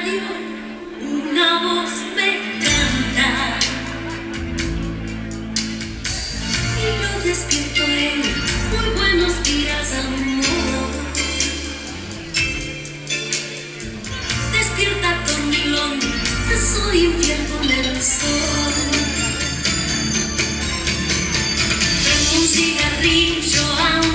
radio una voz me canta y lo despierto a él. Muy buenos días, amor. Despierta, dormilón, te soy infiel con el sol. Tengo un cigarrillo aún.